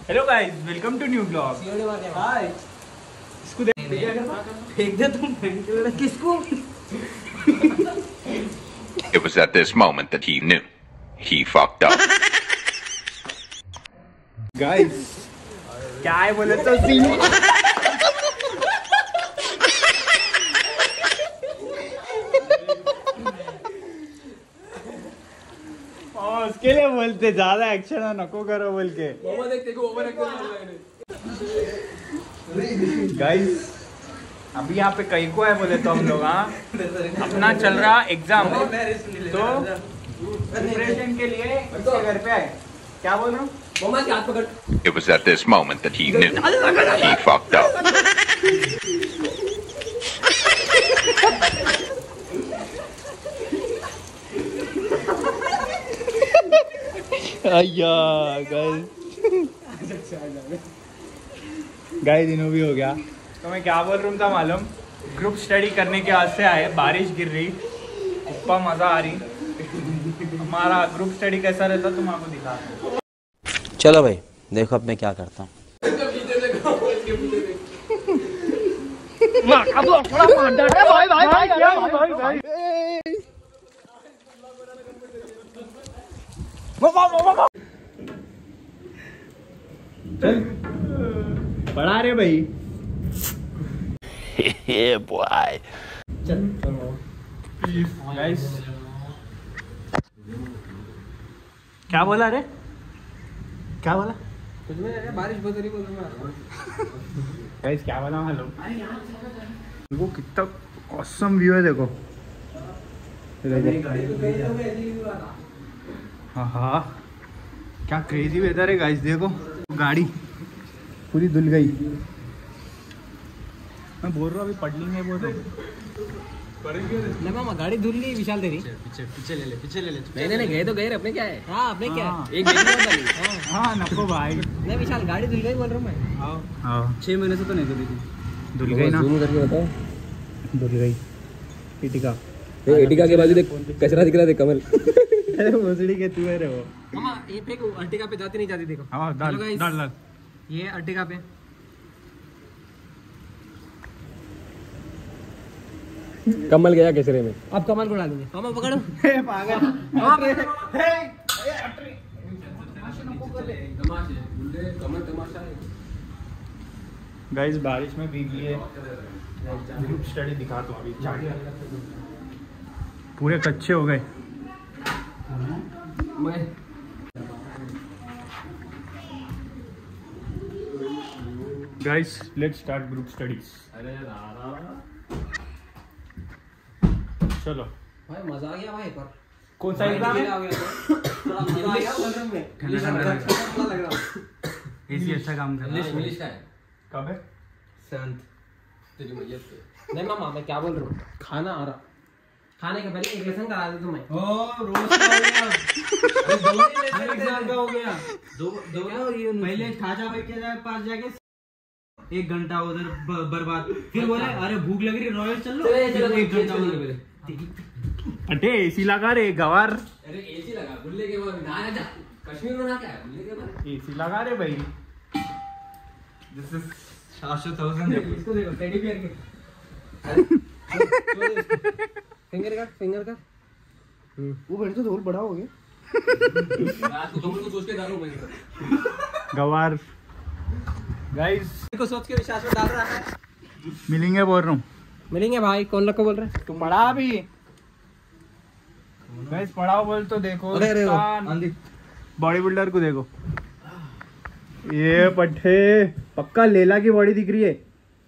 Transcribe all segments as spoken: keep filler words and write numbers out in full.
Hello guys, welcome to new blog. Hi, इसको फेंक दे तुम, किसको? It was at this moment that he knew he fucked up. Guys, क्या है बोले तो सीन। उसके लिए बोलते ज्यादा एक्शन नको करो बोल के। गाइस, अभी यहाँ पे कहीं को है बोले तो हम लोग हाँ अपना चल रहा एग्जाम, तो प्रिपरेशन के लिए इसके घर पे आए। क्या बोल रहा हूँ? It was at this moment that he knew he fucked up. Guys guys इन्हों भी हो गया। तो मैं क्या बोल रहा था मालूम, ग्रुप स्टडी करने के वास्ते आए, बारिश गिर रही, ऊपर मजा आ रही। हमारा ग्रुप स्टडी कैसा रहता तुम आपको दिखाता हूँ। चलो भाई देखो अब मैं क्या करता हूँ। पढ़ा रे भाई। Yeah, boy. चल गाइस, क्या बोला रे? क्या बोला? कुछ नहीं, बारिश बहुत रही बोल रहा हूँ। गाइस क्या बोला मालूम? देखो कितना ऑसम व्यू है, देखो। हाँ हाँ, क्या क्रेजी वेदर है गाइस। देखो गाड़ी पूरी धुल गई। मैं बोल रहा हूँ अभी पढ़ेंगे वो तो ले मामा, गाड़ी धुल गई विशाल तेरी। पीछे पीछे ले ले, पीछे ले ले। नहीं नहीं गए तो गए, अपने क्या है? हाँ अपने क्या है? एक दिन वाली। हाँ नको भाई। नहीं विशाल, गाड़ी धुल गई बोल रहा हूँ मैं। हाँ हाँ, छह महीने से तो नहीं धुली थी। धुल गई ना? जूम करके बताओ। धुल गई। एटिका एटिका के बाजू देख कचरा दिख रहा है, कमल। अरे भोसड़ी के तू है रे वो। मामा ये फेंक, अर्टिगा पे जाती नहीं जाती देखो। हाँ डाल डाल डाल। ये अर्टिगा पे कमल गया केसरे में। अब कमल को डालेंगे। मामा पकड़ो। पागल। गाइस बारिश में भीग लिए, ग्रुप स्टडी दिखा तो अभी पूरे कच्चे हो गए। Guys let's start group studies. चलो भाई मजा आ गया भाई। पर कौन सा एग्जाम है? एसी अच्छा काम कर रहा है। इंग्लिश का है। कब है? संत तेरी मैयत पे। नहीं मामा मैं क्या बोल रहा हूँ, खाना आ रहा, खाने के पहले एक लेसन करा दे तुम्हें। ओ रोज का हो गया। दो एग्जाम का हो गया। दो दो पहले खाजा भाई के पास जाके एक घंटा उधर बर्बाद, फिर बोले अरे भूख लग रही रॉयल चल लो, एक घंटा उधर। अटे एसी लगा रे गवार। अरे एसी लगा बुल्ले के बाद ना जा, कश्मीर में ना क्या है बुल्ले के बाद एसी लगा रे भाई। This is Shashwat thousand. इसको देखो टेडी बियर के। फिंगर का फिंगर का वो बड़े तो धूल बड़ा हो गया। रात को तुम को सोच के डालो मैं गवार। गाइस को सोच के विश्वास में डाल रहा है। मिलेंगे बोल रहा हूँ। मिलेंगे भाई। कौन लोग को बोल रहे हैं? तुम पढ़ा अभी? गाइस पढ़ाओ बोल तो देखो। बॉडी बिल्डर को देखो, ये पट्टे पक्का लेला की बॉडी दिख रही है।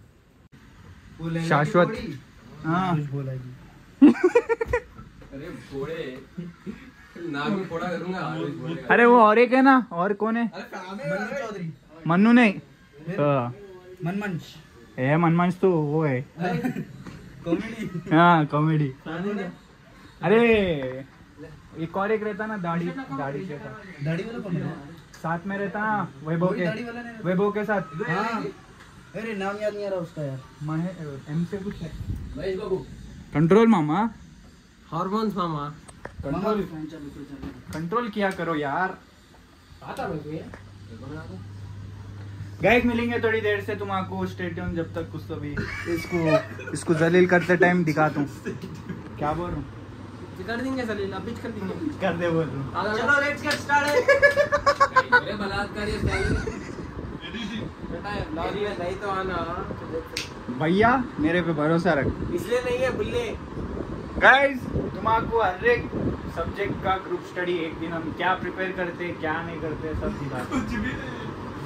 शाश्वत। हाँ अरे फोड़े नाम में फोड़ा करूंगा। अरे वो और एक है ना, और कौन है? मन्नू नहीं, मनमंच। ए मनमंच तो वो है कॉमेडी। हाँ कॉमेडी। अरे एक और एक रहता ना, दाढ़ी दाढ़ी के साथ, दाढ़ी वाला कौन है? साथ में रहता ना वैभव के, वैभव के साथ। हाँ अरे नाम याद नहीं आ रहा उसका यार। महे एम से कुछ है। महेश बाबू। कंट्रोल मामा। हार्मोन्स मामा। कंट्रोल कंट्रोल किया करो यार। आता मैं गाइस मिलेंगे थोड़ी देर से तुमको, स्टे ट्यून। जब तक कुछ तो भी इसको इसको जलील करते टाइम दिखाता हूँ। क्या बोल रहा हूँ? कर देंगे जलील, अब बीच कर देंगे। कर दे बोल रहा हूँ। चलो लेट्स गेट स्टार्टेड। अरे बलात्कार ये बेटा लॉरी में नहीं तो आना भैया, मेरे पे भरोसा रख। इसलिए नहीं है बुल्ले। गाइस तुमको हर एक सब्जेक्ट का ग्रुप स्टडी एक दिन हम क्या प्रिपेयर करते क्या नहीं करते सब दिखाते। कुछ भी नहीं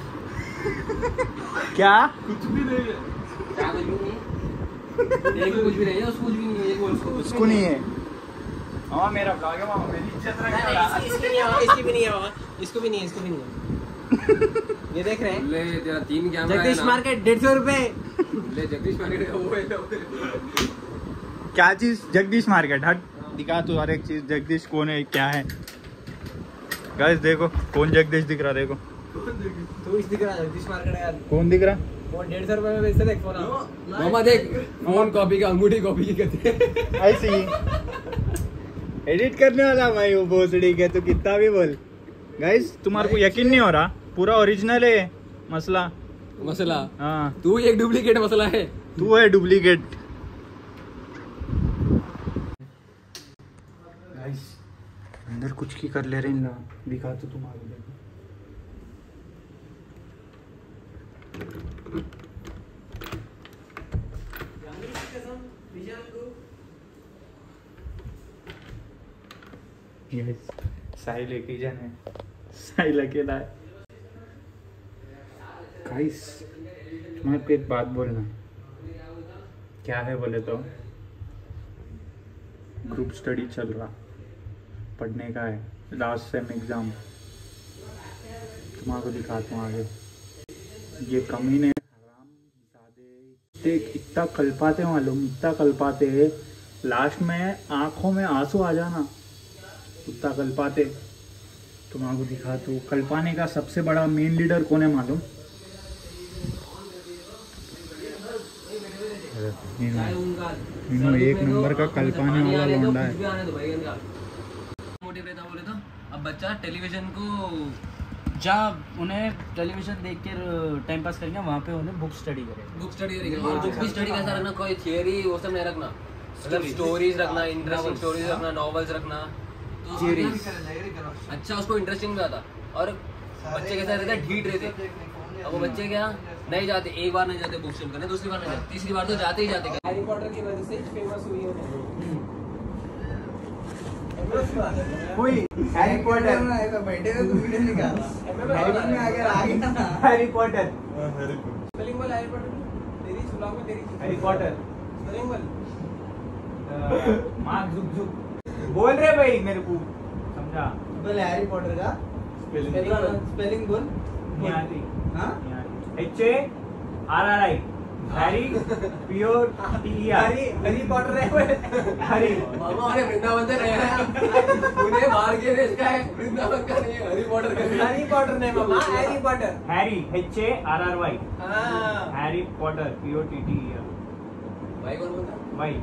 क्या कुछ भी नहीं है। क्या कुछ भी नहीं? एक कुछ भी नहीं है, उसको कुछ भी नहीं है, ये बोल उसको उसको नहीं है। हाँ मेरा ब्लॉग है मामा, मेरी इज्जत रख। इसकी नहीं है, इसकी भी नहीं है मामा, इसको भी नहीं है, इसको भी नहीं है। ये देख रहे हैं? ले तेरा तीन कैमरा है ना। जगदीश मार्केट डेढ़ सौ रुपए। ले जगदीश मार्केट का वो है। क्या चीज? जगदीश मार्केट। हट दिखा तू हर एक चीज। जगदीश कौन है, क्या है? गाइस देखो कौन जगदीश दिख रहा, देखो तू इस दिख रहा जगदीश मार्केट है यार। कौन दिख रहा? वो डेढ़ सौ रुपए में बेचते देख फोन। मामा देख फोन कॉपी का अंगूठी कॉपी की कहते हैं ऐसी एडिट करने वाला भाई वो भोसड़ी के, तू कितना भी बोल। गाइस तुम्हारे को यकीन नहीं हो रहा, पूरा ओरिजिनल है मसला। मसला? हाँ तू एक डुप्लीकेट मसला है। तू है डुप्लीकेट। गाइस अंदर कुछ की कर ले रहे हैं, दिखा तो तुम्हारे। यस साहिल एक ही जन है, साहिल अकेला है। गाइस मैं पे एक बात बोलना। क्या है बोले तो ग्रुप स्टडी चल रहा, पढ़ने का है, लास्ट सेम एग्जाम। तुम्हारे दिखाता हूँ आगे। ये कमीने हराम ज़्यादा इतना कल पाते मालूम, इतना कल पाते, लास्ट में आंखों में आंसू आ जाना, उतना कल पाते। तुम्हारे दिखाता हूँ कल पाने का सबसे बड़ा मेन लीडर कौन है मालूम? इन्हों एक नंबर का कल पाने वाला लौंडा है। मोटिव रहता बोले तो अब बच्चा टेलीविजन को जब उन्हें टेलीविजन देख कर टाइम पास करेंगे, वहाँ पे उन्हें बुक स्टडी करेंगे। बुक स्टडी करेंगे और बुक भी स्टडी कैसा रखना, कोई थियरी वो सब नहीं रखना, मतलब स्टोरीज रखना, इंटरेस्टिंग स्टोरीज रखना, नॉवेल्स रखना, थियरीज। अच्छा उसको इंटरेस्टिंग भी आता। और बच्चे कैसा रहते हैं, ढीठ रहते। अब वो बच्चे क्या नहीं जाते, एक बार नहीं जाते बुक स्टडी करने, दूसरी बार नहीं जाते, तीसरी बार तो जाते ही जाते। हैरी पॉटर की वजह से फेमस हुई है कोई हैरी पॉटर में ऐसा बैठे तो वीडियो निकाल हैरी में आगे आ गया ना। हैरी पॉटर स्पेलिंग बोल, हैरी पॉटर तेरी सुलाव में तेरी हैरी पॉटर स्पेलिंग बोल। मां झुक झुक बोल रहे भाई मेरे को समझा। बोल हैरी पॉटर का स्पेलिंग स्पेलिंग बोल। नहीं आती। हां H A R R I Harry pure T E R. Harry Harry Potter है हैरी मामा अरे वृंदावन से नहीं है, उन्हें मार के इसका है वृंदावन का नहीं है, हैरी पॉटर का। हैरी पॉटर नहीं मामा, Harry Potter. Harry H A R R Y. हां Harry Potter P O T T E R. भाई कौन बोलता? भाई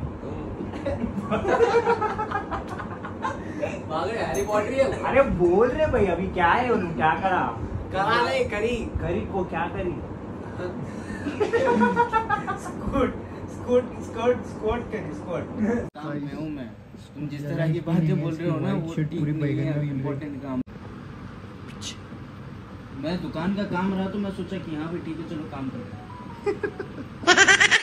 मांग रहे हैरी पॉटर ही है। अरे बोल रहे भाई अभी क्या है, उन्होंने क्या करा? करा नहीं करी करी को क्या करी? स्कूट स्कूट स्कूट स्कूट करी स्कूट। मैं हूँ मैं तुम जिस तरह की बातें बोल रहे हो ना वो ठीक नहीं है। इम्पोर्टेंट काम, मैं दुकान का काम रहा तो मैं सोचा कि यहाँ पे ठीक है चलो काम करो।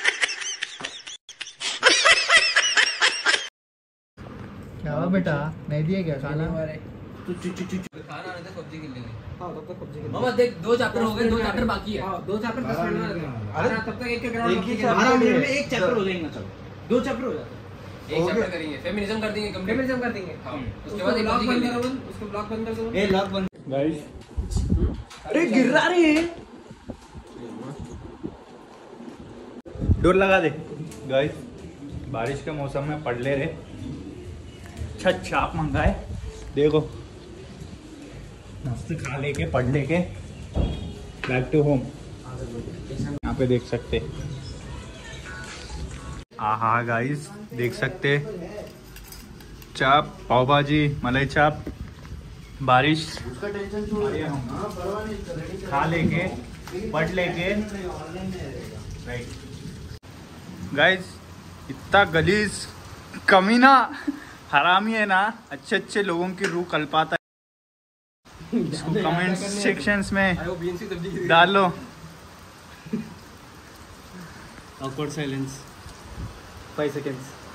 क्या बेटा नहीं दिए क्या खाना? तो चु चु चु खाना आने तक पबजी खेल लेंगे। हाँ तब तक पबजी मामा देख दो चैप्टर हो गए, दो चैप्टर बाकी है। हाँ दो चैप्टर दस मिनट में लगेगा। अरे तब तक एक एक राउंड एक ही बारह मिनट में एक चैप्टर हो जाएगा। चलो दो चैप्टर हो जाते हैं। एक चैप्टर करेंगे, फेमिनिज्म कर देंगे, फेमिनिज्म कर देंगे। हां उसके बाद एक ब्लॉग पबजी बंद खेल करो, लेंगे। उसको ब्लॉग बंद कर दो। ए लॉक बंद गाइस अरे गिर रहा रे। डोर लगा दे। गाइस बारिश के मौसम में पढ़ ले रहे, छत छाप मंगाए, देखो मस्त खा लेके पढ़ लेके बैक टू होम। यहाँ पे देख सकते, आहा गाइस देख सकते, चाप, पाव भाजी, मलाई चाप, बारिश खा लेके बट लेके राइट। गाइस इतना गलीज कमीना हरामी है ना, अच्छे अच्छे लोगों की रूह कल्पाता है। इसको कमेंट सेक्शंस में डालो। awkward silence five seconds